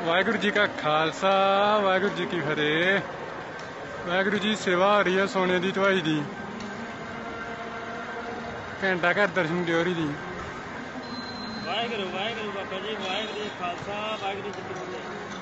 ਵਾਹਿਗੁਰੂ ਜੀ ਕਾ ਖਾਲਸਾ ਵਾਹਿਗੁਰੂ ਜੀ ਕੀ ਫਤਿਹ। ਵਾਹਿਗੁਰੂ ਜੀ ਸੇਵਾ ਹੋ ਰਹੀ ਹੈ ਸੋਨੇ ਦੀ ਢਵਾਈ ਦੀ। ਘੰਟਾ ਘਰ ਦਰਸ਼ਨ ਦਿਓਰੀ ਦੀ। ਵਾਹਿਗੁਰੂ ਵਾਹਿਗੁਰੂ ਬਾਬਾ ਜੀ, ਵਾਹਿਗੁਰੂ ਜੀ ਖਾਲਸਾ ਵਾਹਿਗੁਰੂ ਜੀ ਕੀ ਫਤਿਹ।